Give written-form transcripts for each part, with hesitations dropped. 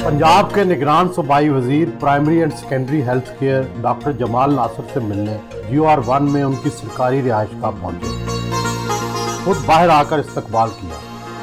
पंजाब के निगरान सूबाई वजीर primary and secondary health care doctor Jamal Nasir से मिलने GR1 में उनकी सरकारी रिहाइश का पहुंचे। खुद बाहर आकर इस्तकबाल किया।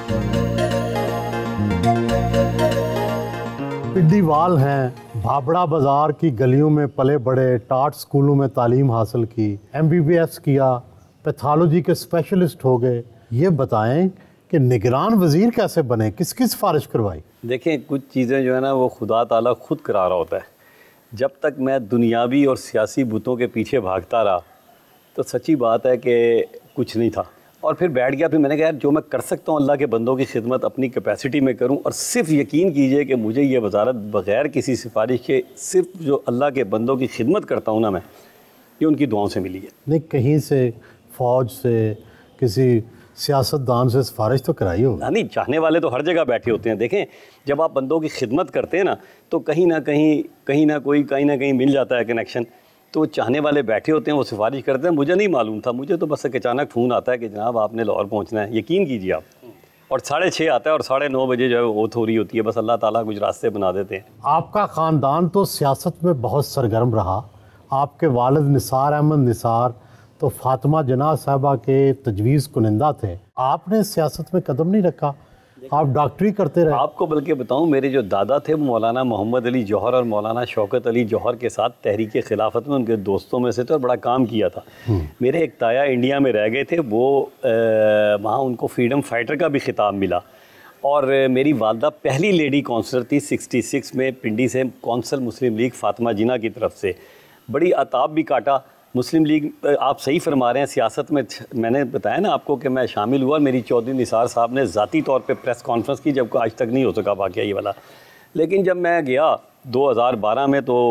पिंडीवाल हैं, भाबड़ा बाजार की गलियों में पले बड़े, टाट स्कूलों में तालीम हासिल की, MBBS किया, पैथोलॉजी के स्पेशलिस्ट हो गए। ये बताएं कि निगरान वजीर कैसे बने, किसकी सिफारिश करवाई? देखें, कुछ चीज़ें जो है ना वो खुदा ताला खुद करा रहा होता है। जब तक मैं दुनियावी और सियासी बुतों के पीछे भागता रहा तो सच्ची बात है कि कुछ नहीं था, और फिर बैठ गया। फिर मैंने कहा यार जो मैं कर सकता हूँ अल्लाह के बंदों की खिदमत अपनी कैपेसिटी में करूँ, और सिर्फ यकीन कीजिए कि मुझे ये वजारत बग़ैर किसी सिफारिश के सिर्फ जो अल्लाह के बंदों की खिदमत करता हूँ ना मैं, ये उनकी दुआओं से मिली है। नहीं, कहीं से फ़ौज से किसी सियासतदान से सिफारिश तो कराई हो? नहीं, चाहने वाले तो हर जगह बैठे होते हैं। देखें, जब आप बंदों की खिदमत करते हैं ना तो कहीं ना कहीं मिल जाता है कनेक्शन। तो चाहने वाले बैठे होते हैं, वो सिफारिश करते हैं। मुझे नहीं मालूम था, मुझे तो बस अचानक फ़ोन आता है कि जनाब आपने लाहौर पहुंचना है। यकीन कीजिए आप, और 6:30 आता है और 9:30 बजे जो है वो ओथ हो रही होती है। बस अल्लाह ताला कुछ रास्ते बना देते हैं। आपका ख़ानदान तो सियासत में बहुत सरगर्म रहा। आपके वालिद निसार अहमद निसार तो फातिमा जना साहबा के तजवीज़ कुनिंदा थे। आपने सियासत में कदम नहीं रखा, आप डॉक्टरी करते रहे। आपको बल्कि बताऊं, मेरे जो दादा थे वो मौलाना मोहम्मद अली जौहर और मौलाना शौकत अली जौहर के साथ तहरीक खिलाफत में उनके दोस्तों में से थे और बड़ा काम किया था। मेरे एक ताया इंडिया में रह गए थे, वो वहाँ उनको फ्रीडम फाइटर का भी खिताब मिला। और मेरी वालदा पहली लेडी कौंसलर थी 66 में, पिंडी से Council Muslim League Fatima Jinnah की तरफ से। बड़ी अताब भी काटा मुस्लिम लीग। आप सही फरमा रहे हैं, सियासत में मैंने बताया ना आपको कि मैं शामिल हुआ। मेरी चौधरी निसार साहब ने ज़ाती तौर पे प्रेस कॉन्फ्रेंस की, जबकि आज तक नहीं हो सका वाक़या ये वाला। लेकिन जब मैं गया 2012 में तो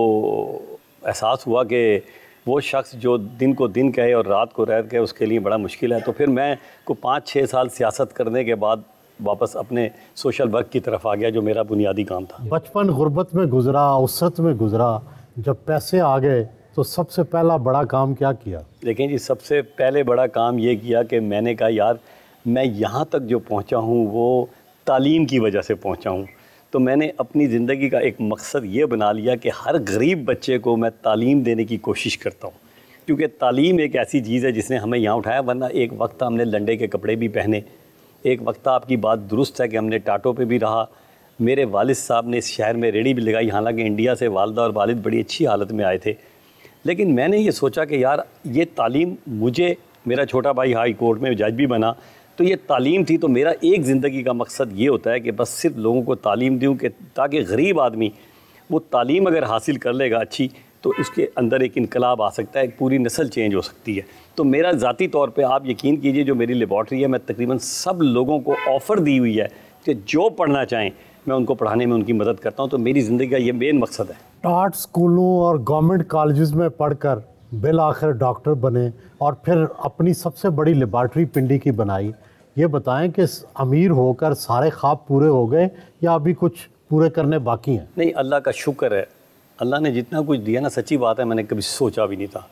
एहसास हुआ कि वो शख्स जो दिन को दिन कहे और रात को रात कहे उसके लिए बड़ा मुश्किल है। तो फिर मैं को 5-6 साल सियासत करने के बाद वापस अपने सोशल वर्क की तरफ आ गया, जो मेरा बुनियादी काम था। बचपन गुर्बत में गुजरा, उसरत में गुजरा, जब पैसे आ गए तो सबसे पहला बड़ा काम क्या किया? देखें जी, सबसे पहले बड़ा काम ये किया कि मैंने कहा यार मैं यहाँ तक जो पहुँचा हूँ वो तालीम की वजह से पहुँचा हूँ। तो मैंने अपनी ज़िंदगी का एक मकसद ये बना लिया कि हर गरीब बच्चे को मैं तालीम देने की कोशिश करता हूँ, क्योंकि तालीम एक ऐसी चीज़ है जिसने हमें यहाँ उठाया। वरना एक वक्त हमने लंडे के कपड़े भी पहने, एक वक्त आपकी बात दुरुस्त है कि हमने टाटों पर भी रहा। मेरे वालिद साहब ने इस शहर में रेहड़ी भी लगाई, हालांकि इंडिया से वालदा और वालिद बड़ी अच्छी हालत में आए थे। लेकिन मैंने ये सोचा कि यार ये तालीम, मुझे मेरा छोटा भाई हाई कोर्ट में जज भी बना, तो ये तालीम थी। तो मेरा एक ज़िंदगी का मकसद ये होता है कि बस सिर्फ लोगों को तालीम दूँ, कि ताकि गरीब आदमी वो तालीम अगर हासिल कर लेगा अच्छी, तो उसके अंदर एक इनकलाब आ सकता है, एक पूरी नस्ल चेंज हो सकती है। तो मेरा ज़ाती तौर पे आप यकीन कीजिए, जो मेरी लेबॉर्ट्री है, मैं तकरीबन सब लोगों को ऑफ़र दी हुई है कि जो पढ़ना चाहें मैं उनको पढ़ाने में उनकी मदद करता हूँ। तो मेरी ज़िंदगी का ये मेन मकसद है। टाट स्कूलों और गवर्नमेंट कॉलेजेस में पढ़कर बिल आखिर डॉक्टर बने और फिर अपनी सबसे बड़ी लेबॉर्ट्री पिंडी की बनाई। ये बताएं कि अमीर होकर सारे ख्वाब पूरे हो गए या अभी कुछ पूरे करने बाकी हैं? नहीं, अल्लाह का शुक्र है, अल्लाह ने जितना कुछ दिया ना, सच्ची बात है मैंने कभी सोचा भी नहीं था।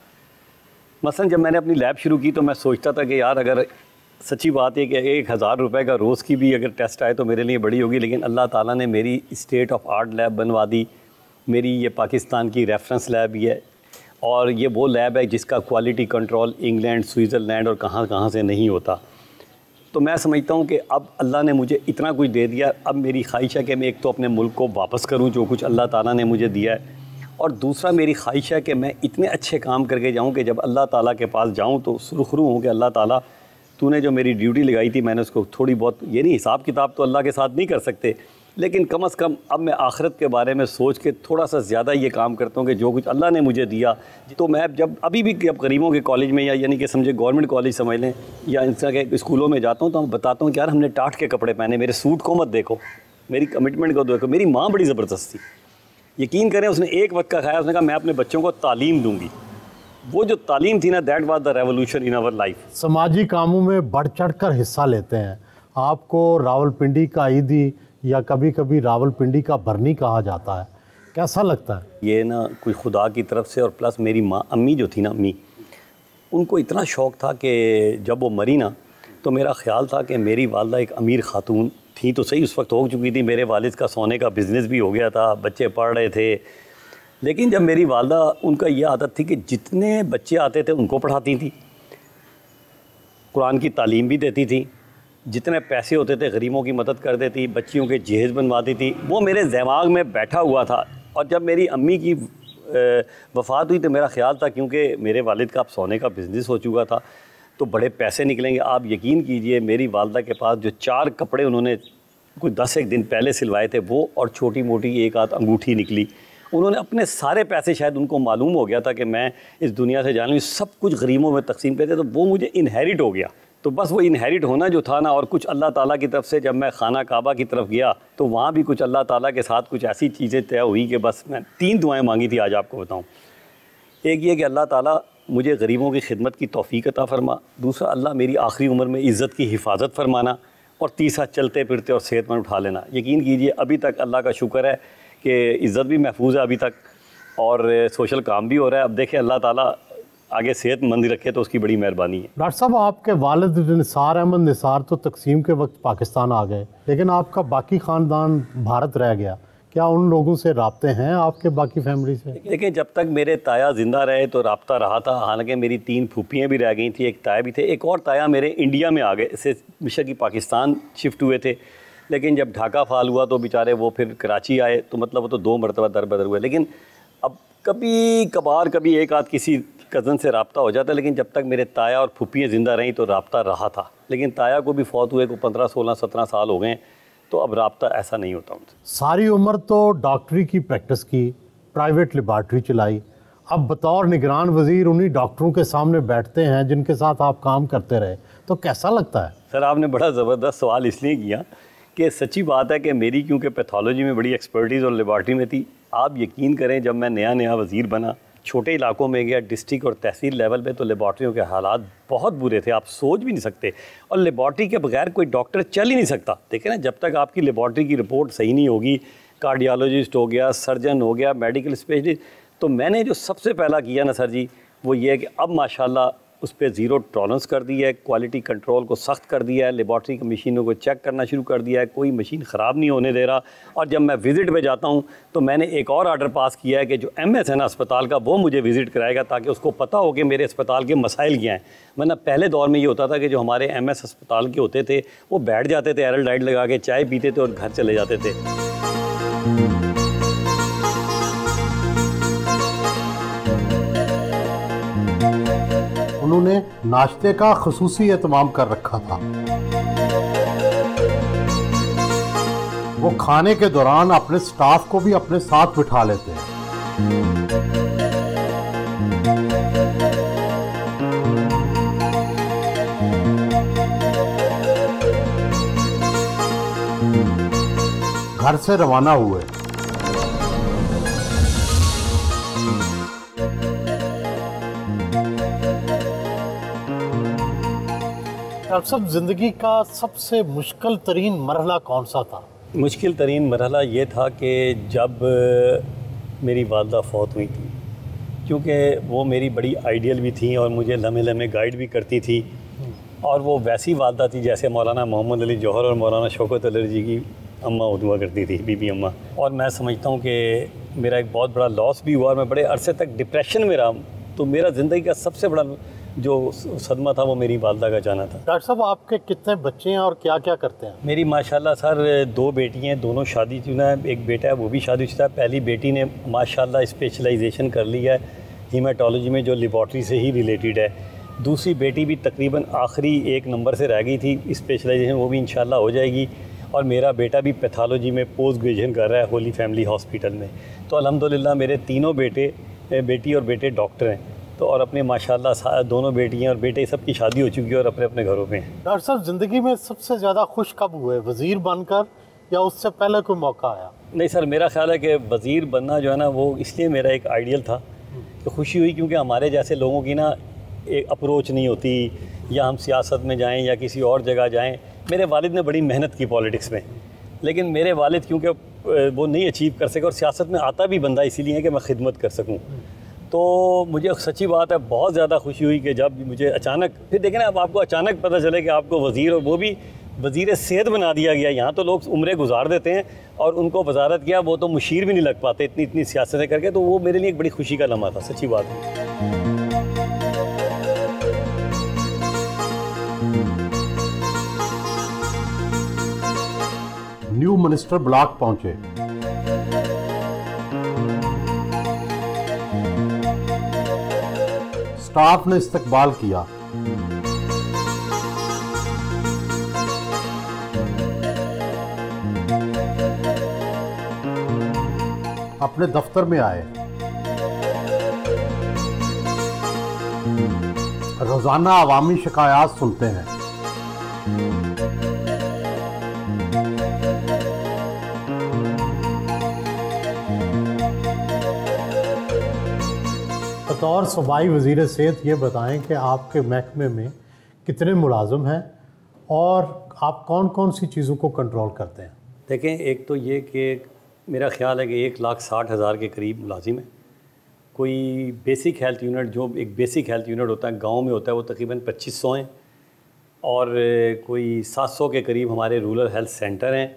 मसलन जब मैंने अपनी लैब शुरू की तो मैं सोचता था कि यार अगर सच्ची बात है कि 1000 रुपये का रोज़ की भी अगर टेस्ट आए तो मेरे लिए बड़ी होगी। लेकिन अल्लाह ताला ने मेरी स्टेट ऑफ आर्ट लैब बनवा दी। मेरी ये पाकिस्तान की रेफरेंस लैब भी है, और ये वो लैब है जिसका क्वालिटी कंट्रोल इंग्लैंड, स्विट्ज़रलैंड और कहाँ कहाँ से नहीं होता। तो मैं समझता हूँ कि अब अल्लाह ने मुझे इतना कुछ दे दिया। अब मेरी ख्वाहिश है कि मैं एक तो अपने मुल्क को वापस करूँ जो कुछ अल्लाह ताला ने मुझे दिया है, और दूसरा मेरी ख्वाहिश है कि मैं इतने अच्छे काम करके जाऊँ कि जब अल्लाह ताला के पास जाऊँ तो सुरखरू हूँ कि अल्लाह ताला तूने जो मेरी ड्यूटी लगाई थी मैंने उसको थोड़ी बहुत, ये नहीं हिसाब किताब तो अल्लाह के साथ नहीं कर सकते, लेकिन कम से कम अब मैं आखिरत के बारे में सोच के थोड़ा सा ज़्यादा ये काम करता हूँ कि जो कुछ अल्लाह ने मुझे दिया। तो मैं जब अभी भी जब गरीबों के कॉलेज में, या यानी कि समझे गवर्नमेंट कॉलेज समझ लें, या इस तरह के स्कूलों में जाता हूँ तो मैं बताता हूँ कि यार हमने टाट के कपड़े पहने, मेरे सूट को मत देखो, मेरी कमिटमेंट को देखो। मेरी माँ बड़ी ज़बरदस्त थी, यकीन करें, उसने एक वक्त का खाया, उसने कहा मैं अपने बच्चों को तालीम दूँगी। वो जो तालीम थी ना, that was the revolution in our life. समाजी कामों में बढ़ चढ़ कर हिस्सा लेते हैं। आपको रावलपिंडी का ईदी या कभी कभी रावलपिंडी का बरनी कहा जाता है, कैसा लगता है? ये ना कोई खुदा की तरफ से, और प्लस मेरी माँ, अम्मी जो थी ना, अम्मी, उनको इतना शौक़ था कि जब वो मरी ना तो मेरा ख़्याल था कि मेरी वालदा एक अमीर ख़ातून थी तो सही, उस वक्त हो चुकी थी। मेरे वालिद का सोने का बिज़नेस भी हो गया था, बच्चे पढ़ रहे थे। लेकिन जब मेरी वालदा, उनका ये आदत थी कि जितने बच्चे आते थे उनको पढ़ाती थी, कुरान की तालीम भी देती थी, जितने पैसे होते थे गरीबों की मदद कर देती, बच्चियों के जहेज़ बनवाती थी। वो मेरे दिमाग में बैठा हुआ था। और जब मेरी अम्मी की वफ़ात हुई तो मेरा ख़्याल था, क्योंकि मेरे वालिद का अब सोने का बिज़नेस हो चुका था तो बड़े पैसे निकलेंगे। आप यकीन कीजिए, मेरी वालदा के पास जो 4 कपड़े उन्होंने कोई 10 दिन पहले सिलवाए थे वो, और छोटी मोटी एक आध अंगूठी निकली। उन्होंने अपने सारे पैसे, शायद उनको मालूम हो गया था कि मैं इस दुनिया से जाने, सब कुछ गरीबों में तकसीम करते, तो वो मुझे इनहेरिट हो गया। तो बस वो इनहेरिट होना जो था ना, और कुछ अल्लाह ताला की तरफ से जब मैं खाना काबा की तरफ गया तो वहाँ भी कुछ अल्लाह ताला के साथ कुछ ऐसी चीज़ें तय हुई कि बस मैं 3 दुआएं मांगी थी, आज आपको बताऊँ। एक ये कि अल्लाह ताला मुझे गरीबों की खिदमत की तौफीक अता फरमा, दूसरा अल्लाह मेरी आखिरी उम्र में इज़्ज़त की हिफाजत फरमाना, और तीसरा चलते फिरते और सेहतमंद उठा लेना। यकीन कीजिए अभी तक अल्लाह का शुक्र है कि इज़्ज़त भी महफूज है अभी तक, और सोशल काम भी हो रहा है। अब देखें अल्लाह ताला आगे सेहतमंदी रखे तो उसकी बड़ी मेहरबानी है। डॉक्टर साहब, आपके वालिद निसार अहमद निसार तो तकसीम के वक्त पाकिस्तान आ गए, लेकिन आपका बाकी ख़ानदान भारत रह गया। क्या उन लोगों से राब्ते हैं आपके, बाकी फैमिली से? देखिए, जब तक मेरे ताया ज़िंदा रहे तो राब्ता रहा था। हालांकि मेरी 3 फूफियाँ भी रह गई थी, एक ताया भी थे, एक और ताया मेरे इंडिया में आ गए, इससे मिशर की पाकिस्तान शिफ्ट हुए थे। लेकिन जब ढाका फाल हुआ तो बेचारे वो फिर कराची आए, तो मतलब वो तो 2 मरतबा दर बदर हुए। लेकिन अब कभी कभार कभी एक आध किसी कज़न से रब्ता हो जाता है, लेकिन जब तक मेरे ताया और फूफियाँ ज़िंदा रहीं तो रब्ता रहा था। लेकिन ताया को भी फौत हुए को 15, 16, 17 साल हो गए, तो अब रब्ता ऐसा नहीं होता उनसे। सारी उम्र तो डॉक्टरी की प्रैक्टिस की, प्राइवेट लेबॉर्ट्री चलाई, अब बतौर निगरान वज़ीर उन्हीं डॉक्टरों के सामने बैठते हैं जिनके साथ आप काम करते रहे, तो कैसा लगता है? सर, आपने बड़ा ज़बरदस्त सवाल इसलिए किया कि सच्ची बात है कि मेरी क्योंकि पैथोलॉजी में बड़ी एक्सपर्टीज़ और लेबॉर्ट्री में थी। आप यकीन करें, जब मैं नया वज़ीर बना, छोटे इलाकों में गया, डिस्ट्रिक्ट और तहसील लेवल पे, तो लेबॉर्ट्रियों के हालात बहुत बुरे थे, आप सोच भी नहीं सकते। और लेबॉर्ट्री के बगैर कोई डॉक्टर चल ही नहीं सकता। देखें ना, जब तक आपकी लेबॉर्ट्री की रिपोर्ट सही नहीं होगी, कार्डियोलॉजिस्ट हो गया, सर्जन हो गया, मेडिकल स्पेशलिस्ट, तो मैंने जो सबसे पहला किया ना सर जी, वो ये है कि अब माशाल्लाह उस पर ज़ीरो टॉलरेंस कर दी है, क्वालिटी कंट्रोल को सख्त कर दिया है, लेबॉर्ट्री की मशीनों को चेक करना शुरू कर दिया है, कोई मशीन ख़राब नहीं होने दे रहा। और जब मैं विज़िट पे जाता हूँ तो मैंने एक और आर्डर पास किया है कि जो MS है ना अस्पताल का, वो मुझे विज़िट कराएगा, ताकि उसको पता हो कि मेरे अस्पताल के मसाइल क्या हैं। वरना पहले दौर में ये होता था कि जो हमारे MS अस्पताल के होते थे वो बैठ जाते थे एरल डाइट लगा के, चाय पीते थे और घर चले जाते थे। उन्होंने नाश्ते का खुसूसी एहतमाम कर रखा था। वो खाने के दौरान अपने स्टाफ को भी अपने साथ बिठा लेते हैं। घर से रवाना हुए। डॉक्टर साहब, ज़िंदगी का सबसे मुश्किल तरीन मरहला कौन सा था? मुश्किल तरीन मरहला ये था कि जब मेरी वालदा फौत हुई थी, क्योंकि वो मेरी बड़ी आइडियल भी थी और मुझे लम्हे लम्हे गाइड भी करती थी। और वो वैसी वालदा थी जैसे मौलाना मोहम्मद अली जौहर और मौलाना शौकत अली जी की अम्मा हुआ करती थी, बीबी अम्मा। और मैं समझता हूँ कि मेरा एक बहुत बड़ा लॉस भी हुआ और मैं बड़े अरसे तक डिप्रेशन में रहा। तो मेरा ज़िंदगी का सबसे बड़ा जो सदमा था वो मेरी वालदा का जाना था। डॉक्टर साहब, आपके कितने बच्चे हैं और क्या क्या करते हैं? मेरी माशाल्लाह सर 2 बेटी हैं, दोनों शादीशुदा है, एक बेटा है वो भी शादीशुदा है। पहली बेटी ने माशाल्लाह स्पेशलाइजेशन कर ली है हीमाटोलॉजी में, जो लेबॉर्ट्री से ही रिलेटेड है। दूसरी बेटी भी तकरीबन आखिरी 1 नंबर से रह गई थी स्पेशलाइजेशन, वो भी इंशाल्लाह हो जाएगी। और मेरा बेटा भी पैथोलॉजी में पोस्ट ग्रेजुएशन कर रहा है होली फैमिली हॉस्पिटल में। तो अल्हम्दुलिल्लाह मेरे तीनों बेटी और बेटे डॉक्टर हैं। तो और अपने माशाल्लाह दोनों बेटियां और बेटे सबकी शादी हो चुकी है और अपने अपने घरों में हैं। डॉक्टर साहब, ज़िंदगी में सबसे ज़्यादा खुश कब हुए, वज़ीर बनकर या उससे पहले कोई मौका आया? नहीं सर, मेरा ख्याल है कि वज़ीर बनना जो है ना, वो इसलिए मेरा एक आइडियल था कि खुशी हुई क्योंकि हमारे जैसे लोगों की ना एक अप्रोच नहीं होती, या हम सियासत में जाएं या किसी और जगह जाएं। मेरे वालिद ने बड़ी मेहनत की पॉलिटिक्स में, लेकिन मेरे वालिद क्योंकि वो नहीं अचीव कर सके, और सियासत में आता भी बंदा इसीलिए है कि मैं खिदमत कर सकूं। तो मुझे सच्ची बात है बहुत ज़्यादा खुशी हुई कि जब मुझे अचानक, फिर देखें ना, अब आपको अचानक पता चले कि आपको वज़ीर, और वो भी वज़ीर सेहत बना दिया गया। यहाँ तो लोग उम्रें गुजार देते हैं और उनको वजारत किया, वो तो मुशीर भी नहीं लग पाते इतनी इतनी सियासतें करके। तो वो मेरे लिए एक बड़ी खुशी का लम्हा था, सच्ची बात है। न्यू मिनिस्टर ब्लॉक पहुंचे। स्टाफ ने इस्तकबाल किया। अपने दफ्तर में आए। रोजाना अवामी शिकायत सुनते हैं। बतौर सूबाई वज़ीर सेहत ये बताएं कि आपके महकमे में कितने मुलाजिम हैं और आप कौन कौन सी चीज़ों को कंट्रोल करते हैं? देखें, एक तो ये कि मेरा ख्याल है कि 1,60,000 के करीब मुलाजिम है। कोई बेसिक हेल्थ यूनिट, जो एक बेसिक हेल्थ यूनिट होता है गांव में होता है, वो तकरीबन 2500 हैं और कोई 700 के करीब हमारे रूरल हेल्थ सेंटर हैं।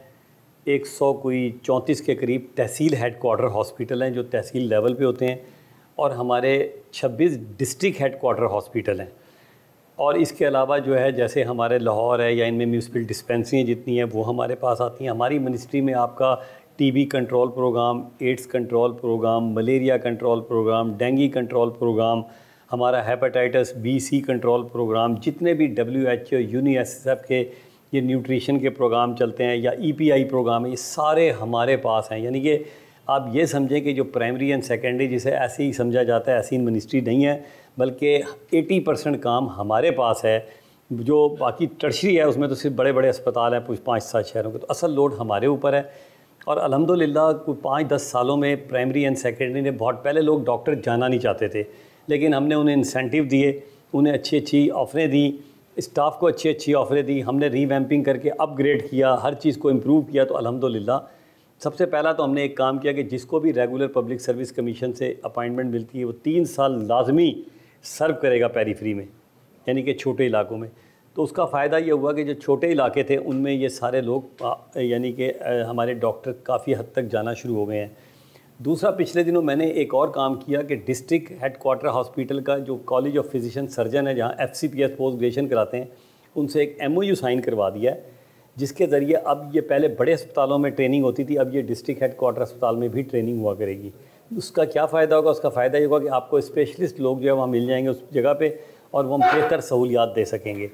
100 कोई 34 के करीब तहसील हेडक्वार्टर हॉस्पिटल हैं जो तहसील लेवल पे होते हैं और हमारे 26 डिस्ट्रिक्ट हेडक्वार्टर हॉस्पिटल हैं। और इसके अलावा जो है जैसे हमारे लाहौर है या इनमें म्यूनसिपल डिस्पेंसरी जितनी हैं वो हमारे पास आती हैं। हमारी मिनिस्ट्री में आपका TB control programme, AIDS control programme, malaria control programme, dengue control programme, हमारा hepatitis B C control programme, जितने भी WHO, UNICEF के ये न्यूट्रिशन के प्रोग्राम चलते हैं या EPI प्रोग्राम है, ये सारे हमारे पास हैं। यानी कि आप ये समझें कि जो प्राइमरी एंड सेकेंडरी जिसे ऐसे ही समझा जाता है, ऐसी मिनिस्ट्री नहीं है, बल्कि 80% काम हमारे पास है। जो बाकी टर्शरी है उसमें तो सिर्फ बड़े बड़े अस्पताल हैं 5-7 शहरों के, तो असल लोड हमारे ऊपर है। और अल्हम्दुलिल्लाह कोई 5-10 सालों में प्राइमरी एंड सेकेंडरी ने, बहुत पहले लोग डॉक्टर जाना नहीं चाहते थे, लेकिन हमने उन्हें इंसेंटिव दिए, उन्हें अच्छी अच्छी ऑफ़रें दी, स्टाफ को अच्छी अच्छी ऑफ़रें दी, हमने रीवैम्पिंग करके अपग्रेड किया, हर चीज़ को इम्प्रूव किया। तो अल्हम्दुलिल्लाह सबसे पहला तो हमने एक काम किया कि जिसको भी रेगुलर पब्लिक सर्विस कमीशन से अपॉइंटमेंट मिलती है वो 3 साल लाजमी सर्व करेगा पेरीफ्री में, यानी कि छोटे इलाकों में। तो उसका फ़ायदा ये हुआ कि जो छोटे इलाके थे उनमें ये सारे लोग यानी कि हमारे डॉक्टर काफ़ी हद तक जाना शुरू हो गए हैं। दूसरा, पिछले दिनों मैंने एक और काम किया कि डिस्ट्रिक्ट हेडक्वार्टर हॉस्पिटल का जो कॉलेज ऑफ फिजिशियन सर्जन है, जहाँ FCPS पोस्ट ग्रेजुएशन कराते हैं, उनसे एक MOU साइन करवा दिया है, जिसके ज़रिए अब ये पहले बड़े अस्पतालों में ट्रेनिंग होती थी, अब ये डिस्ट्रिक्ट हेडक्वार्टर अस्पताल में भी ट्रेनिंग हुआ करेगी। उसका क्या फ़ायदा होगा? उसका फ़ायदा ये होगा कि आपको स्पेशलिस्ट लोग जो है वहाँ मिल जाएंगे उस जगह पे और वो हम बेहतर सहूलियात दे सकेंगे।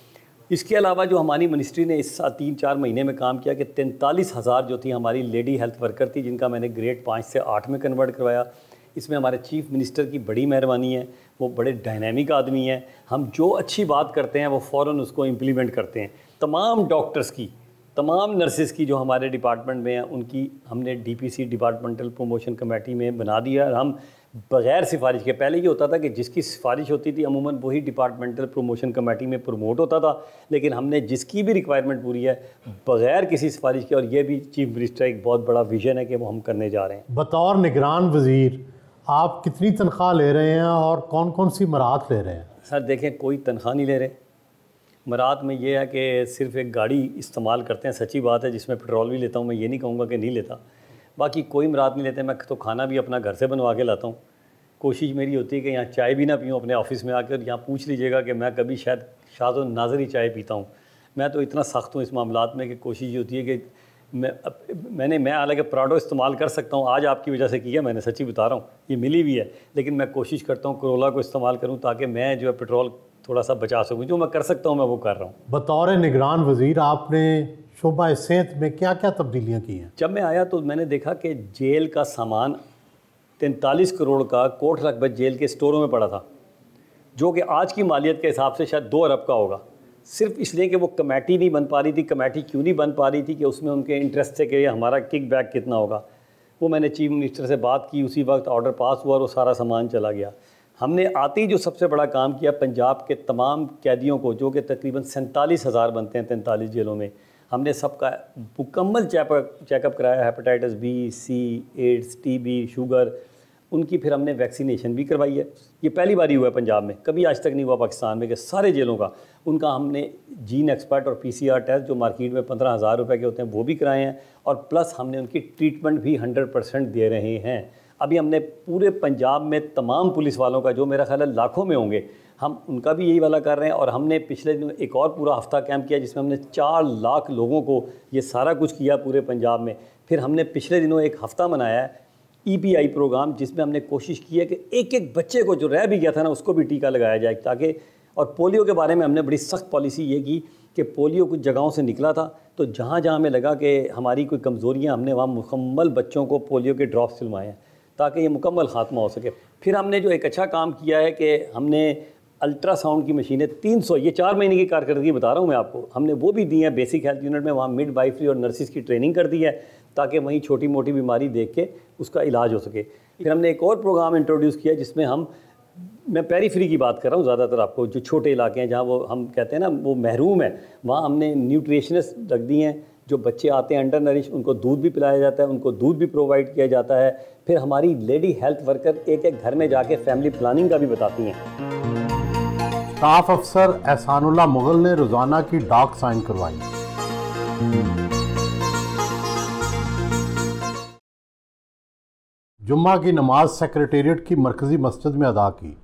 इसके अलावा जो हमारी मिनिस्ट्री ने इस 3-4 महीने में काम किया कि 43,000 जो थी हमारी लेडी हेल्थ वर्कर थी, जिनका मैंने ग्रेड 5 से 8 में कन्वर्ट करवाया। इसमें हमारे चीफ मिनिस्टर की बड़ी मेहरबानी है, वो बड़े डायनामिक आदमी हैं। हम जो अच्छी बात करते हैं वो फ़ौरन उसको इम्प्लीमेंट करते हैं। तमाम डॉक्टर्स की, तमाम नर्सेज़ की जो हमारे डिपार्टमेंट में हैं, उनकी हमने DPC डिपार्टमेंटल प्रमोशन कमेटी में बना दिया। और हम बग़ैर सिफारिश के, पहले ये होता था कि जिसकी सिफारिश होती थी अमूमन वही डिपार्टमेंटल प्रमोशन कमेटी में प्रमोट होता था, लेकिन हमने जिसकी भी रिक्वायरमेंट पूरी है बग़ैर किसी सिफारिश के, और ये भी चीफ मिनिस्टर एक बहुत बड़ा विजन है कि वो हम करने जा रहे हैं। बतौर निगरान वज़ीर आप कितनी तनख्वाह ले रहे हैं और कौन कौन सी मराहत ले रहे हैं? सर देखें, कोई तनख्वाह नहीं ले रहे। मराहत में ये है कि सिर्फ़ एक गाड़ी इस्तेमाल करते हैं, सच्ची बात है, जिसमें पेट्रोल भी लेता हूँ, मैं ये नहीं कहूँगा कि नहीं लेता। बाकी कोई मराहत नहीं लेते। मैं तो खाना भी अपना घर से बनवा के लाता हूँ। कोशिश मेरी होती है कि यहाँ चाय भी ना पीऊँ अपने ऑफिस में आकर। यहाँ पूछ लीजिएगा कि मैं कभी शायद शाज़ो नाज़र ही चाय पीता हूँ। मैं तो इतना सख्त हूँ इस मामलात में कि कोशिश ये होती है कि मैं हालांकि प्राडो इस्तेमाल कर सकता हूँ, आज आपकी वजह से किया मैंने, सच्ची बता रहा हूँ, ये मिली भी है, लेकिन मैं कोशिश करता हूँ करोला को इस्तेमाल करूँ ताकि मैं जो है पेट्रोल थोड़ा सा बचा सकूँ। जो मैं कर सकता हूँ मैं वो कर रहा हूँ। बतौर निगरान वज़ीर आपने शोबा सेहत में क्या क्या तब्दीलियाँ की हैं? जब मैं आया तो मैंने देखा कि जेल का सामान 43 करोड़ का कोट रकबत जेल के स्टोरों में पड़ा था, जो कि आज की मालियत के हिसाब से शायद 2 अरब का होगा। सिर्फ इसलिए कि वो कमेटी नहीं बन पा रही थी। कमेटी क्यों नहीं बन पा रही थी? कि उसमें उनके इंटरेस्ट थे कि हमारा किक बैक कितना होगा। वो मैंने चीफ मिनिस्टर से बात की, उसी वक्त ऑर्डर पास हुआ और वो सारा सामान चला गया। हमने आते ही जो सबसे बड़ा काम किया, पंजाब के तमाम कैदियों को, जो कि तकरीबन 47,000 बनते हैं 43 जेलों में, हमने सबका मुकम्मल चेकअप कराया। Hepatitis B, C, AIDS, TB, sugar उनकी फिर हमने वैक्सीनेशन भी करवाई है। ये पहली बार ही हुआ है पंजाब में, कभी आज तक नहीं हुआ पाकिस्तान में कि सारे जेलों का उनका हमने जीन एक्सपर्ट और PCR टेस्ट जो मार्केट में 15,000 रुपये के होते हैं वो भी कराए हैं, और प्लस हमने उनकी ट्रीटमेंट भी 100% दे रहे हैं। अभी हमने पूरे पंजाब में तमाम पुलिस वालों का, जो मेरा ख्याल है लाखों में होंगे, हम उनका भी यही वाला कर रहे हैं। और हमने पिछले दिनों एक और पूरा हफ्ता कैंप किया जिसमें हमने 4 लाख लोगों को ये सारा कुछ किया पूरे पंजाब में। फिर हमने पिछले दिनों एक हफ़्ता मनाया है EPI प्रोग्राम, जिसमें हमने कोशिश की है कि एक एक बच्चे को जो रह भी गया था ना उसको भी टीका लगाया जाए, ताकि, और पोलियो के बारे में हमने बड़ी सख्त पॉलिसी ये की कि पोलियो कुछ जगहों से निकला था, तो जहाँ जहाँ हमें लगा कि हमारी कोई कमज़ोरियाँ, हमने वहाँ मुकम्मल बच्चों को पोलियो के ड्रॉप्स दिलवाए हैं ताकि ये मुकम्मल ख़ात्मा हो सके। फिर हमने जो एक अच्छा काम किया है कि हमने अल्ट्रासाउंड की मशीनें 300, ये 4 महीने की कारकर्दगी बता रहा हूँ मैं आपको, हमने वो भी दी है बेसिक हेल्थ यूनिट में। वहाँ मिडवाइफरी और नर्सिस की ट्रेनिंग कर दी है ताकि वहीं छोटी मोटी बीमारी देख के उसका इलाज हो सके। फिर हमने एक और प्रोग्राम इंट्रोड्यूस किया जिसमें मैं पेरीफ्री की बात कर रहा हूँ, ज़्यादातर आपको जो छोटे इलाके हैं जहाँ वो हम कहते हैं ना वो महरूम है, वहाँ हमने न्यूट्रिशनिस्ट रख दी हैं। जो बच्चे आते हैं अंडर नरिश, उनको दूध भी पिलाया जाता है, उनको दूध भी प्रोवाइड किया जाता है। फिर हमारी लेडी हेल्थ वर्कर एक एक घर में जाके फैमिली प्लानिंग का भी बताती हैं। स्टाफ अफसर एहसानुल्लाह मुगल ने रोज़ाना की डॉक साइन करवाई। जुम्मा की नमाज सेक्रेटेरिएट की मरकजी मस्जिद में अदा की।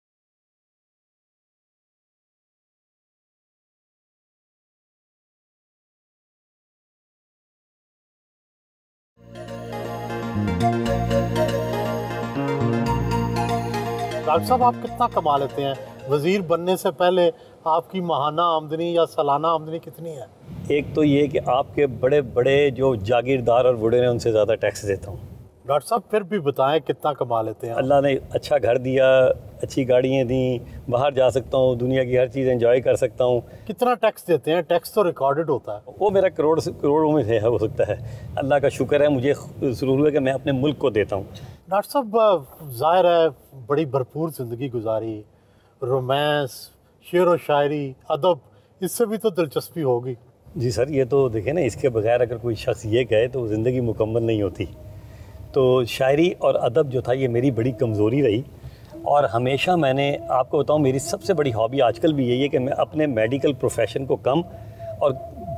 डॉक्टर साहब, आप कितना कमा लेते हैं? वज़ीर बनने से पहले आपकी माहाना आमदनी या सालाना आमदनी कितनी है? एक तो ये कि आपके बड़े बड़े जो जागीरदार और बूढ़े हैं उनसे ज़्यादा टैक्स देता हूँ। डॉक्टर साहब फिर भी बताएं कितना कमा लेते हैं? अल्लाह ने अच्छा घर दिया, अच्छी गाड़ियाँ दी, बाहर जा सकता हूँ, दुनिया की हर चीज़ एंजॉय कर सकता हूँ। कितना टैक्स देते हैं? टैक्स तो रिकॉर्डेड होता है। वो मेरा करोड़ों में है, हो सकता है। अल्लाह का शुक्र है, मुझे ज़रूर है कि मैं अपने मुल्क को देता हूँ। डॉक्टर साहब, ज़ाहिर है बड़ी भरपूर ज़िंदगी गुजारी, रोमांस, शेर व शायरी, अदब, इससे भी तो दिलचस्पी होगी। जी सर, ये तो देखें ना, इसके बगैर अगर कोई शख्स ये कहे तो ज़िंदगी मुकम्मल नहीं होती। तो शायरी और अदब जो था ये मेरी बड़ी कमज़ोरी रही, और हमेशा मैंने आपको बताऊं मेरी सबसे बड़ी हॉबी आजकल भी यही है कि मैं अपने मेडिकल प्रोफेशन को कम और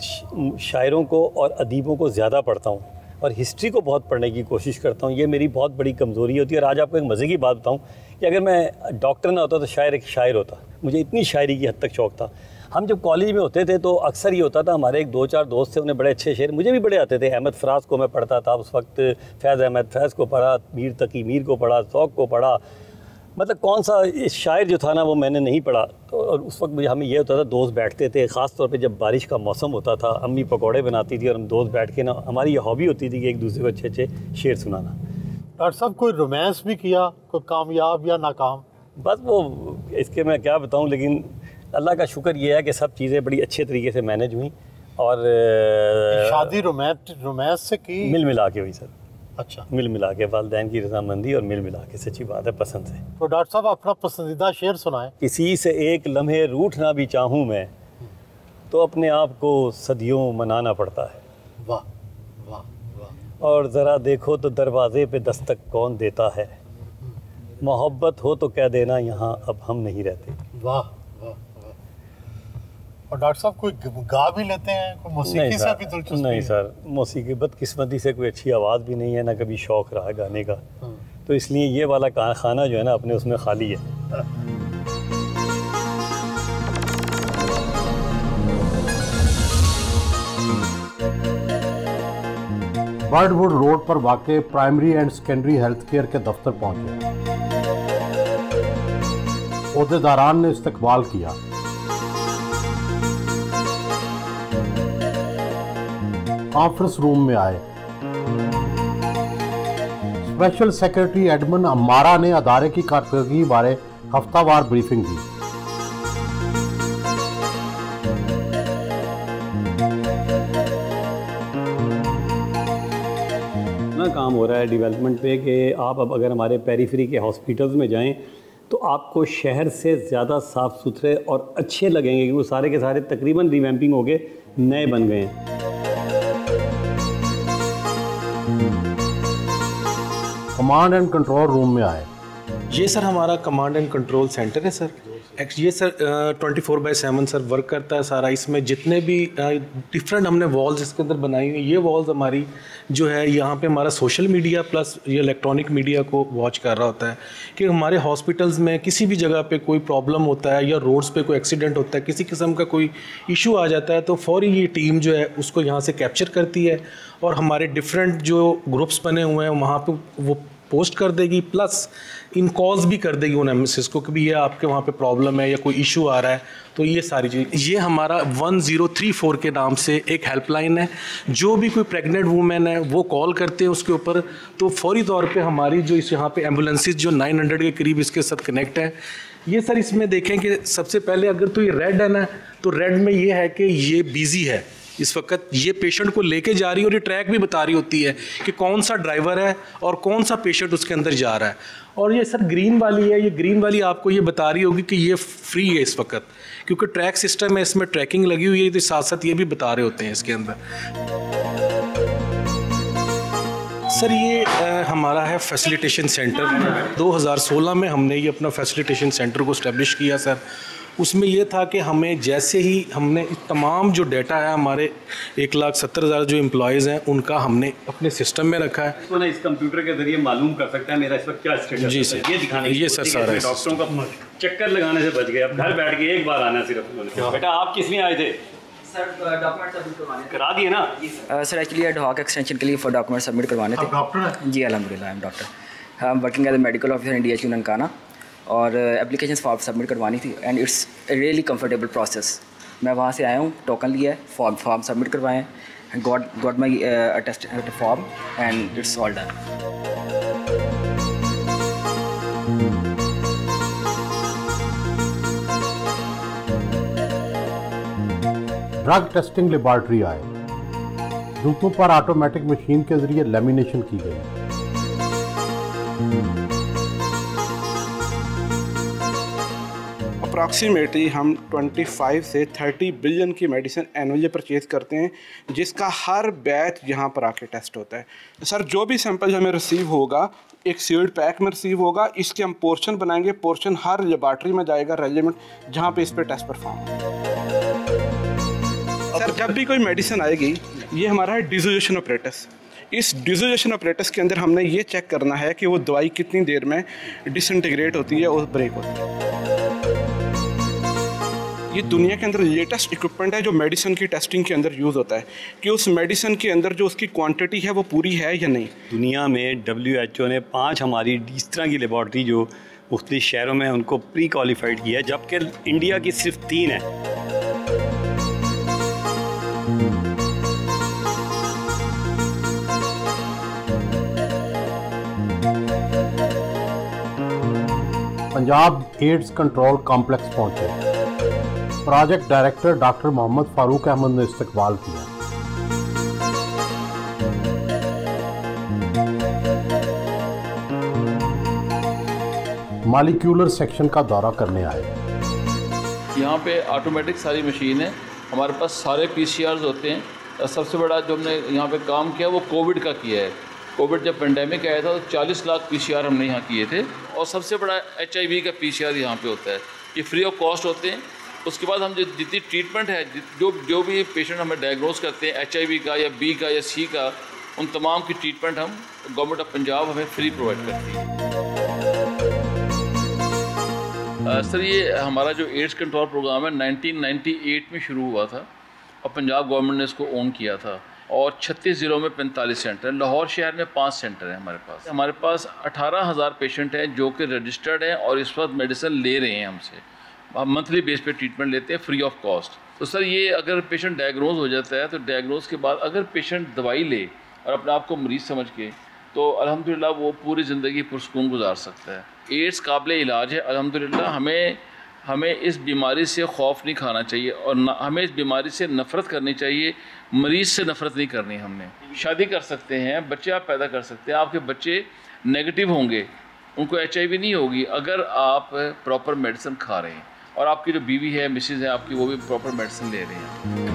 शायरों को और अदीबों को ज़्यादा पढ़ता हूं, और हिस्ट्री को बहुत पढ़ने की कोशिश करता हूं। ये मेरी बहुत बड़ी कमज़ोरी होती है। और आज आपको एक मज़े की बात बताऊं कि अगर मैं डॉक्टर ना होता तो शायर एक शायर होता। मुझे इतनी शायरी की हद तक शौक़ था। हम जब कॉलेज में होते थे तो अक्सर ये होता था, हमारे एक 2-4 दोस्त थे, उन्हें बड़े अच्छे शेर मुझे भी बड़े आते थे। अहमद फराज को मैं पढ़ता था उस वक्त, फैज़ अहमद फैज़ को पढ़ा, मीर तकी मीर को पढ़ा, ज़ौक़ को पढ़ा, मतलब कौन सा शायर जो था ना वो मैंने नहीं पढ़ा। तो और उस वक्त हमें ये होता था, दोस्त बैठते थे, ख़ास तौर पे जब बारिश का मौसम होता था, अम्मी पकौड़े बनाती थी और हम दोस्त बैठ के ना, हमारी ये हॉबी होती थी कि एक दूसरे को अच्छे अच्छे शेर सुनाना। डॉक्टर साहब, कोई रोमांस भी किया, कोई कामयाब या नाकाम? बस वो इसके मैं क्या बताऊँ, लेकिन अल्लाह का शुक्र ये है कि सब चीज़ें बड़ी अच्छे तरीके से मैनेज हुई। और शादी रोमांस से की? मिल मिला के हुई सर। अच्छा, मिल मिला के, वालिदैन की रजामंदी और मिल मिला के, सच्ची बात है, पसंद से। तो डॉक्टर साहब अपना पसंदीदा शेर सुनाएं। किसी से एक लम्हे रूठना भी चाहूँ मैं, तो अपने आप को सदियों मनाना पड़ता है। वाह वाह वाह। और ज़रा देखो तो दरवाजे पे दस्तक कौन देता है, मोहब्बत हो तो कह देना यहाँ अब हम नहीं रहते। वाह वाह। और डॉक्टर साहब कोई गा भी लेते हैं? कोई मौसीकी से भी दिलचस्पी? नहीं सर, मौसीकी बदकिस्मती से कोई अच्छी आवाज़ भी नहीं है, ना कभी शौक़ रहा गाने का, तो इसलिए ये वाला खाना जो है ना अपने उसमें खाली है। बर्डवुड रोड पर वाक़े primary and secondary health care के दफ्तर पहुंचे। ओहदेदारान ने इस्तकबाल किया। कॉन्फ्रेंस रूम में आए। स्पेशल सेक्रेटरी एडमन अम्मारा ने अदारे की कारकर्दगी बारे हफ्तावार ब्रीफिंग दी। इतना काम हो रहा है डेवलपमेंट पे कि आप अब अगर हमारे पेरीफ्री के हॉस्पिटल्स में जाएं तो आपको शहर से ज़्यादा साफ़ सुथरे और अच्छे लगेंगे, क्योंकि वो सारे के सारे तकरीबन रिवैम्पिंग हो गए, नए बन गए हैं। कमांड एंड कंट्रोल रूम में आए। ये सर हमारा कमांड एंड कंट्रोल सेंटर है सर। ये सर 24/7 सर वर्क करता है सारा। इसमें जितने भी डिफरेंट हमने वॉल्स इसके अंदर बनाई हुई, ये वॉल्स हमारी जो है यहाँ पे हमारा सोशल मीडिया प्लस ये इलेक्ट्रॉनिक मीडिया को वॉच कर रहा होता है कि हमारे हॉस्पिटल्स में किसी भी जगह पे कोई प्रॉब्लम होता है या रोड्स पे कोई एक्सीडेंट होता है, किसी किस्म का कोई इशू आ जाता है, तो फौरी ये टीम जो है उसको यहाँ से कैप्चर करती है और हमारे डिफरेंट जो ग्रुप्स बने हुए हैं वहाँ पर वो पोस्ट कर देगी, प्लस इन कॉल्स भी कर देगी उन एमएसएस को कि भी ये आपके वहाँ पे प्रॉब्लम है या कोई इशू आ रहा है। तो ये सारी चीज़, ये हमारा 1034 के नाम से एक हेल्पलाइन है। जो भी कोई प्रेग्नेंट वूमेन है वो कॉल करते हैं उसके ऊपर, तो फौरी तौर पे हमारी जो इस यहाँ पे एम्बुलेंसेज जो 900 के करीब इसके साथ कनेक्ट है। ये सर इसमें देखें कि सबसे पहले अगर तो ये रेड है ना, तो रेड में ये है कि ये बिजी है इस वक्त, ये पेशेंट को लेके जा रही है और ये ट्रैक भी बता रही होती है कि कौन सा ड्राइवर है और कौन सा पेशेंट उसके अंदर जा रहा है। और ये सर ग्रीन वाली है, ये ग्रीन वाली आपको ये बता रही होगी कि ये फ्री है इस वक्त, क्योंकि ट्रैक सिस्टम है, इसमें ट्रैकिंग लगी हुई है, तो साथ साथ ये भी बता रहे होते हैं इसके अंदर। सर ये हमारा है फैसिलिटेशन सेंटर। 2016 में हमने ये अपना फैसिलिटेशन सेंटर को इस्टेब्लिश किया सर। उसमें ये था कि हमें जैसे ही हमने तमाम जो डाटा है हमारे 1,70,000 जो एम्प्लॉयज़ हैं उनका हमने अपने सिस्टम में रखा है। इसको ना इस कंप्यूटर के जरिए मालूम कर सकता है मेरा इस वक्त क्या स्टेटस है। जी सर, ये दिखाने ये सर सारा डॉक्टरों का चक्कर लगाने से बच गए। अब घर बैठ के एक बार आना सिर्फ। बेटा आप किस लिए आए थे? सर डॉक्यूमेंट सबमिट करवाने करा दिए ना? सर एक्चुअली एडहॉक एक्सटेंशन के लिए फॉर डॉक्यूमेंट सबमिट करवाने थे। डॉक्टर है? जी अल्हम्दुलिल्लाह I am doctor. I am working as a medical officer in DHU Nankana और एप्लीकेशन फॉर्म सबमिट करवानी थी and it's really comfortable process. मैं वहाँ से आया हूँ, टोकन लिया है, फॉर्म सबमिट करवाए हैं, got my test form and it's all done. Drug testing laboratory आए। जूतों पर ऑटोमेटिक मशीन के जरिए लेमिनेशन की गई। अप्रॉक्सीमेटली हम 25 से 30 बिलियन की मेडिसिन एनुअली परचेज़ करते हैं, जिसका हर बैच यहाँ पर आके टेस्ट होता है। सर जो भी सैंपल हमें रिसीव होगा एक सील्ड पैक में रिसीव होगा, इसके हम पोर्शन बनाएंगे, पोर्शन हर लेबॉर्ट्री में जाएगा रेलिवेंट जहाँ पे इस पर टेस्ट परफॉर्म। सर जब भी कोई मेडिसिन आएगी, ये हमारा है डिसोसिएशन ऑपरेटस। इस डिसोसिएशन ऑपरेटस के अंदर हमने ये चेक करना है कि वो दवाई कितनी देर में डिसइंटीग्रेट होती है और ब्रेक होती है। ये दुनिया के अंदर लेटेस्ट इक्विपमेंट है जो मेडिसिन की टेस्टिंग के अंदर यूज़ होता है कि उस मेडिसिन के अंदर जो उसकी क्वांटिटी है वो पूरी है या नहीं। दुनिया में WHO ने 5 हमारी इस तरह की लेबॉर्ट्री जो मुख्तलिफ शहरों में उनको प्री क्वालिफाइड किया है, जबकि इंडिया की सिर्फ 3 है। पंजाब एड्स कंट्रोल कॉम्प्लेक्स पहुंचे। Project director doctor Mohammad Farooq Ahmad ने इस्तकबाल किया। मॉलिक्यूलर सेक्शन का दौरा करने आए। यहाँ पे ऑटोमेटिक सारी मशीन है, हमारे पास सारे PCRs होते हैं। सबसे बड़ा जो हमने यहाँ पे काम किया वो कोविड का किया है। कोविड जब पेंडेमिक आया था तो 40 लाख PCR हमने यहाँ किए थे। और सबसे बड़ा HIV का PCR यहाँ पे होता है, ये फ्री ऑफ कॉस्ट होते हैं। उसके बाद हम जितनी ट्रीटमेंट है, जो भी पेशेंट हमें डायग्नोज करते हैं HIV का या B का या C का, उन तमाम की ट्रीटमेंट हम गवर्नमेंट ऑफ पंजाब हमें फ्री प्रोवाइड करती है। सर ये हमारा जो एड्स कंट्रोल प्रोग्राम है 1998 में शुरू हुआ था और पंजाब गवर्नमेंट ने इसको ओन किया था। और 36 ज़िलों में 45 सेंटर हैं। लाहौर शहर में 5 सेंटर हैं हमारे पास 18,000 पेशेंट हैं जो कि रजिस्टर्ड हैं और इस वक्त मेडिसिन ले रहे हैं हमसे। हम मंथली बेस पे ट्रीटमेंट लेते हैं फ्री ऑफ कॉस्ट। तो सर ये अगर पेशेंट डायग्नोज हो जाता है तो डायग्नोज के बाद अगर पेशेंट दवाई ले और अपने आप को मरीज़ समझ के, तो अल्हम्दुलिल्लाह वो पूरी ज़िंदगी पुरसकून गुजार सकता है। एड्स काबिल इलाज है अल्हम्दुलिल्लाह। हमें इस बीमारी से खौफ नहीं खाना चाहिए और हमें इस बीमारी से नफ़रत करनी चाहिए। मरीज़ से नफ़रत नहीं करनी। हमने शादी कर सकते हैं, बच्चे आप पैदा कर सकते हैं, आपके बच्चे नेगेटिव होंगे, उनको HIV नहीं होगी अगर आप प्रॉपर मेडिसिन खा रहे हैं और आपकी जो बीवी है, मिसेज़ है आपकी, वो भी प्रॉपर मेडिसिन ले रहे हैं।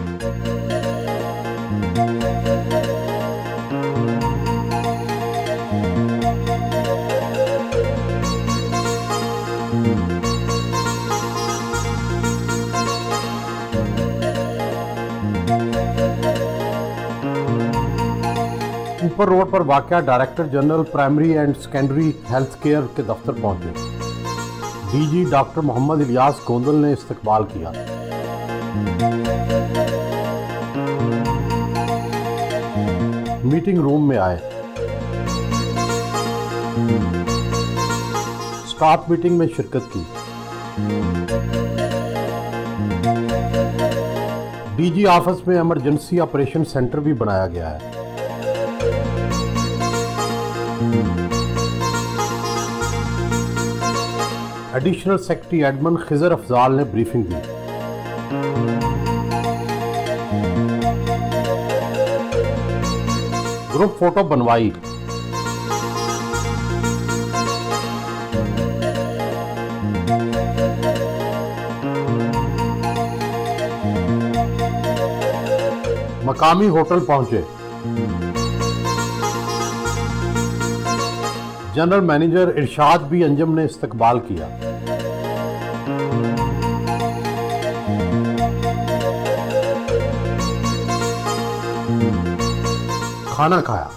टिब्बर रोड पर वाक़या director general primary and secondary health care के दफ्तर पहुंचे। डीजी डॉक्टर मोहम्मद इलियास गोंदल ने इस्तकबाल किया। मीटिंग रूम में आए। स्टाफ मीटिंग में शिरकत की। डीजी ऑफिस में इमरजेंसी ऑपरेशन सेंटर भी बनाया गया है। Additional secretary admin Khizar Afzal ने ब्रीफिंग दी। ग्रुप फोटो बनवाई। मकामी होटल पहुंचे। General manager Irshad B Anjum ने इस्तकबाल किया। खाना खाया।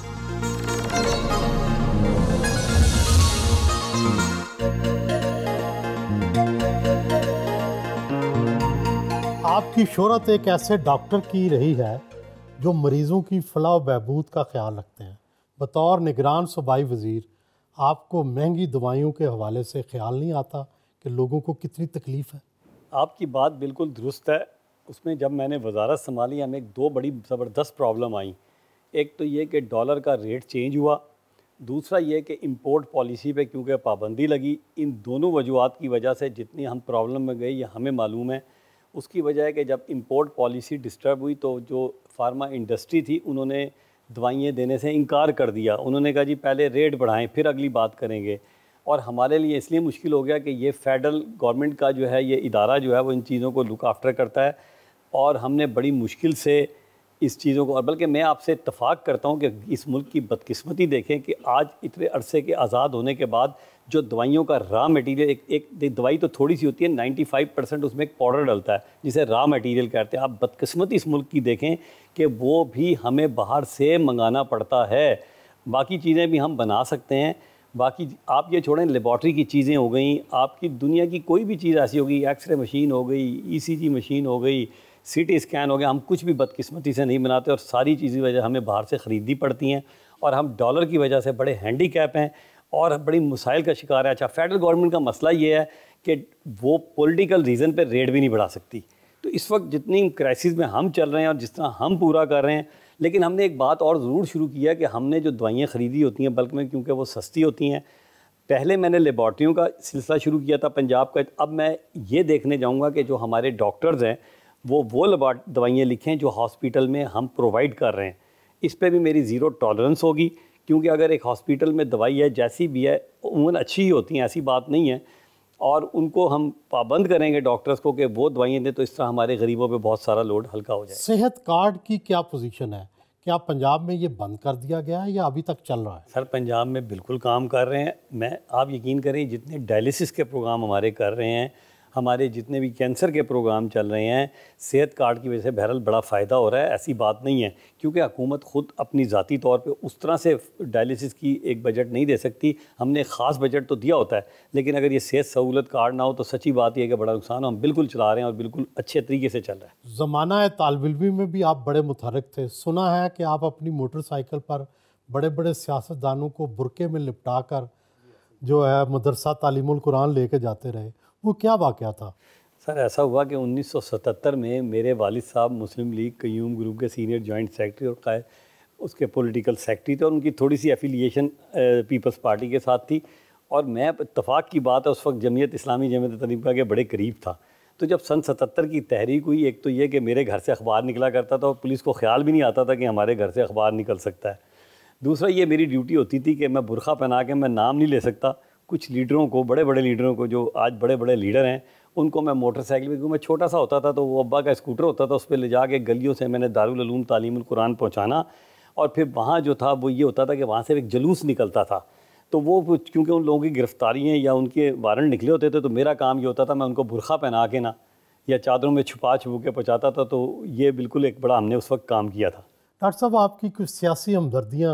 आपकी शोहरत एक ऐसे डॉक्टर की रही है जो मरीजों की फलाह बहबूद का ख्याल रखते हैं। बतौर निगरान सूबाई वज़ीर आपको महंगी दवाइयों के हवाले से ख्याल नहीं आता कि लोगों को कितनी तकलीफ़ है? आपकी बात बिल्कुल दुरुस्त है। उसमें जब मैंने वजारत संभाली हमें दो बड़ी ज़बरदस्त प्रॉब्लम आई। एक तो ये कि डॉलर का रेट चेंज हुआ, दूसरा ये कि इंपोर्ट पॉलिसी पे क्योंकि पाबंदी लगी। इन दोनों वजूहात की वजह से जितनी हम प्रॉब्लम में गए ये हमें मालूम है। उसकी वजह है कि जब इंपोर्ट पॉलिसी डिस्टर्ब हुई तो जो फार्मा इंडस्ट्री थी उन्होंने दवाइयाँ देने से इनकार कर दिया। उन्होंने कहा जी पहले रेट बढ़ाएं फिर अगली बात करेंगे। और हमारे लिए इसलिए मुश्किल हो गया कि ये फेडरल गवर्नमेंट का जो है ये इदारा जो है वो इन चीज़ों को लुक आफ्टर करता है और हमने बड़ी मुश्किल से इस चीज़ों को, और बल्कि मैं आपसे इत्तफ़ाक़ करता हूँ कि इस मुल्क की बदकिस्मती देखें कि आज इतने अरसे के आज़ाद होने के बाद जो दवाइयों का रॉ मटेरियल, एक दवाई तो थोड़ी सी होती है, 95% उसमें एक पाउडर डलता है जिसे रॉ मटेरियल कहते हैं। आप बदकिस्मती इस मुल्क की देखें कि वो भी हमें बाहर से मंगाना पड़ता है। बाकी चीज़ें भी हम बना सकते हैं, बाकी आप ये छोड़ें, लेबॉर्ट्री की चीज़ें हो गई, आपकी दुनिया की कोई भी चीज़ ऐसी होगी, एक्सरे मशीन हो गई, ECG मशीन हो गई, CT स्कैन हो गया, हम कुछ भी बदकिस्मती से नहीं बनाते और सारी चीज़ें वजह हमें बाहर से ख़रीदनी पड़ती हैं और हम डॉलर की वजह से बड़े हैंडीकैप हैं और बड़ी मसाइल का शिकार है। अच्छा, फेडरल गवर्नमेंट का मसला ये है कि वो पॉलिटिकल रीज़न पे रेट भी नहीं बढ़ा सकती। तो इस वक्त जितनी क्राइसिस में हम चल रहे हैं और जिस तरह हम पूरा कर रहे हैं, लेकिन हमने एक बात और ज़रूर शुरू किया कि हमने जो दवाइयाँ ख़रीदी होती हैं बल्क में, क्योंकि वो सस्ती होती हैं। पहले मैंने लेबॉर्ट्रियों का सिलसिला शुरू किया था पंजाब का, अब मैं ये देखने जाऊँगा कि जो हमारे डॉक्टर्स हैं वो दवाइयाँ लिखें जो हॉस्पिटल में हम प्रोवाइड कर रहे हैं। इस पे भी मेरी ज़ीरो टॉलरेंस होगी, क्योंकि अगर एक हॉस्पिटल में दवाई है जैसी भी है उमूमन अच्छी ही होती हैं, ऐसी बात नहीं है, और उनको हम पाबंद करेंगे डॉक्टर्स को कि वो दवाइयाँ दें तो इस तरह हमारे गरीबों पे बहुत सारा लोड हल्का हो जाए। सेहत कार्ड की क्या पोजीशन है? क्या पंजाब में ये बंद कर दिया गया है या अभी तक चल रहा है? सर पंजाब में बिल्कुल काम कर रहे हैं। आप यकीन करें जितने डायलिसिस के प्रोग्राम हमारे कर रहे हैं, हमारे जितने भी कैंसर के प्रोग्राम चल रहे हैं, सेहत कार्ड की वजह से बहरहाल बड़ा फ़ायदा हो रहा है। ऐसी बात नहीं है, क्योंकि हुकूमत ख़ुद अपनी ज़ाती तौर पे उस तरह से डायलिसिस की एक बजट नहीं दे सकती। हमने ख़ास बजट तो दिया होता है, लेकिन अगर ये सेहत सहूलत कार्ड ना हो तो सच्ची बात यह है कि बड़ा नुकसान हो। हम बिल्कुल चला रहे हैं और बिल्कुल अच्छे तरीके से चल रहा है। ज़माना तालिब इल्मी में भी आप बड़े मुतहर्रिक थे। सुना है कि आप अपनी मोटरसाइकिल पर बड़े बड़े सियासतदानों को बुरके में लिपटा कर जो है मदरसा तालीमुल कुरान लेके जाते रहे, वो क्या वाक़या था? सर ऐसा हुआ कि 1977 में मेरे वालिद साहब मुस्लिम लीग क़य्यूम ग्रुप के सीनियर जॉइंट सेक्रेटरी और उसके पॉलिटिकल सेक्रेटरी थे और उनकी थोड़ी सी एफिलिएशन पीपल्स पार्टी के साथ थी, और मैं इत्तफ़ाक़ की बात है उस वक्त जमीयत इस्लामी जमीयत तरीक़ा के बड़े करीब था। तो जब सन 77 की तहरीक हुई, एक तो ये कि मेरे घर से अखबार निकला करता था और पुलिस को ख्याल भी नहीं आता था कि हमारे घर से अखबार निकल सकता है। दूसरा ये मेरी ड्यूटी होती थी कि मैं बुरखा पहना के, मैं नाम नहीं ले सकता, कुछ लीडरों को, बड़े बड़े लीडरों को जो आज बड़े बड़े लीडर हैं, उनको मैं मोटरसाइकिल पे, क्योंकि मैं छोटा सा होता था तो वो अब्बा का स्कूटर होता था, उस पर ले जाके गलियों से मैंने दारुल उलूम तालीमुल कुरान पहुँचाना, और फिर वहाँ जो था वो ये होता था कि वहाँ से एक जुलूस निकलता था। तो वो क्योंकि उन लोगों की गिरफ्तारियाँ या उनके वारंट निकले होते थे, तो मेरा काम ये होता था मैं उनको बुरखा पहना के ना या चादरों में छुपा के पहुँचाता था। तो ये बिल्कुल एक बड़ा हमने उस वक्त काम किया था। डॉक्टर साहब, आपकी कुछ सियासी हमदर्दियाँ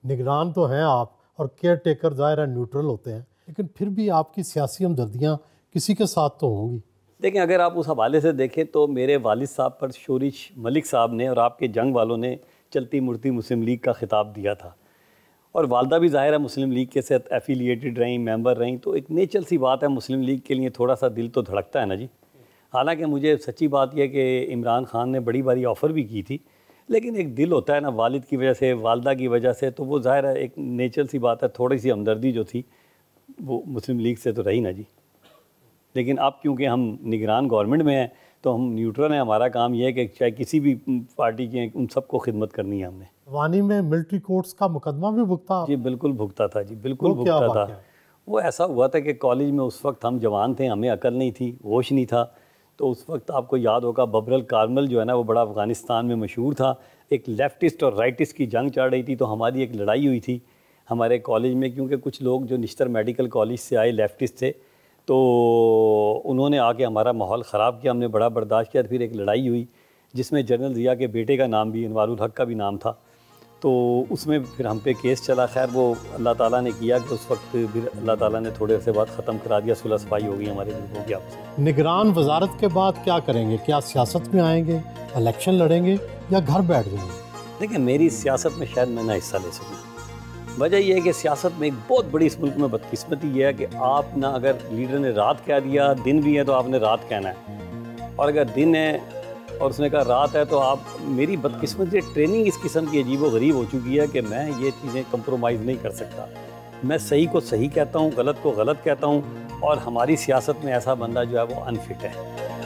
निगरान तो हैं आप और केयर टेकर ज़ाहिर है न्यूट्रल होते हैं, लेकिन फिर भी आपकी सियासी हमदर्दियाँ किसी के साथ तो होंगी। देखें, अगर आप उस हवाले से देखें तो मेरे वालिद साहब पर शोरिश मलिक साहब ने और आपके जंग वालों ने चलती मुड़ती मुस्लिम लीग का खिताब दिया था, और वालदा भी ज़ाहिर है मुस्लिम लीग के साथ एफिलिएटेड रहीं, मेंबर रहीं, तो एक नेचुरल सी बात है, मुस्लिम लीग के लिए थोड़ा सा दिल तो धड़कता है ना जी। हालांकि मुझे सच्ची बात यह कि इमरान खान ने बड़ी बारी ऑफ़र भी की थी, लेकिन एक दिल होता है ना, वालिद की वजह से, वालदा की वजह से, तो वो ज़ाहिर है एक नेचुरल सी बात है, थोड़ी सी हमदर्दी जो थी वो मुस्लिम लीग से तो रही ना जी। लेकिन अब क्योंकि हम निगरान गवर्नमेंट में हैं तो हम न्यूट्रल हैं, हमारा काम यह है कि चाहे किसी भी पार्टी की उन सबको खिदमत करनी है हमने। वानी में मिलिट्री कोर्ट्स का मुकदमा भी भुगता? जी बिल्कुल भुगता था जी, बिल्कुल भुगता था। वो ऐसा हुआ था कि कॉलेज में उस वक्त हम जवान थे, हमें अकल नहीं थी, होश नहीं था, तो उस वक्त आपको याद होगा बबरल कारमल जो है ना वो बड़ा अफ़गानिस्तान में मशहूर था। एक लेफ्टिस्ट और राइटिस्ट की जंग चल रही थी, तो हमारी एक लड़ाई हुई थी हमारे कॉलेज में, क्योंकि कुछ लोग जो निश्तर मेडिकल कॉलेज से आए लेफ्टिस्ट थे, तो उन्होंने आके हमारा माहौल ख़राब किया, हमने बड़ा बर्दाश्त किया। फिर एक लड़ाई हुई जिसमें जनरल ज़िया के बेटे का नाम भी, अनवारुल हक का भी नाम था, तो उसमें फिर हम पे केस चला। खैर वो अल्लाह ताला ने किया कि उस वक्त फिर अल्लाह ताला ने थोड़े अरसे बाद ख़त्म करा दिया, सुलह सफाई हो गई हमारे ग्रुपों की आपस में। निगरान वजारत के बाद क्या करेंगे? क्या सियासत में आएंगे, इलेक्शन लड़ेंगे या घर बैठ जाएंगे? देखिए, मेरी सियासत में शायद मैं ना हिस्सा ले सकूँ। वजह यह है कि सियासत में एक बहुत बड़ी इस मुल्क में बदकिस्मती ये है कि आप ना, अगर लीडर ने रात कह दिया, दिन भी है तो आपने रात कहना है, और अगर दिन है और उसने कहा रात है तो आप, मेरी बदकिस्मती ट्रेनिंग इस किस्म की अजीब व गरीब हो चुकी है कि मैं ये चीज़ें कंप्रोमाइज़ नहीं कर सकता। मैं सही को सही कहता हूँ, गलत को गलत कहता हूँ, और हमारी सियासत में ऐसा बंदा जो है वो अनफिट है।